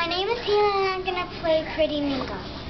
my name is Hannah and I'm going to play Pretty Mingle.